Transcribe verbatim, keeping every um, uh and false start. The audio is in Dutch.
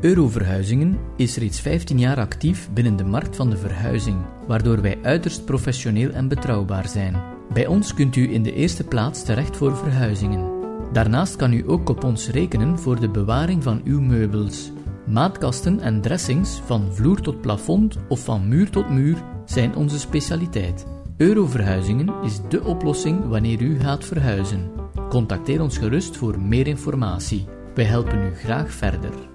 Euroverhuizingen is reeds vijftien jaar actief binnen de markt van de verhuizing, waardoor wij uiterst professioneel en betrouwbaar zijn. Bij ons kunt u in de eerste plaats terecht voor verhuizingen. Daarnaast kan u ook op ons rekenen voor de bewaring van uw meubels. Maatkasten en dressings van vloer tot plafond of van muur tot muur zijn onze specialiteit. Euroverhuizingen is dé oplossing wanneer u gaat verhuizen. Contacteer ons gerust voor meer informatie. Wij helpen u graag verder.